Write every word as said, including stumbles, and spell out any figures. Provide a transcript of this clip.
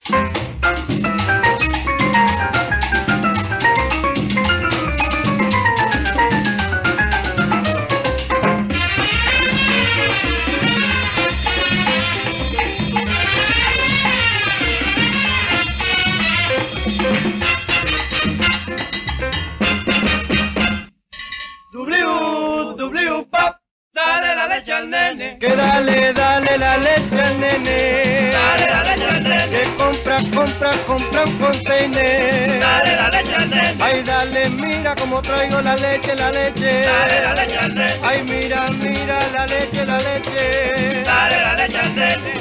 Que dale, dale la leche al nene. Dale la leche al nene. Que compra, compra, compra un container. Dale la leche al nene. Ay, dale, mira cómo traigo la leche, la leche. Dale la leche al nene. Ay, mira, mira la leche, la leche. Dale la leche al nene.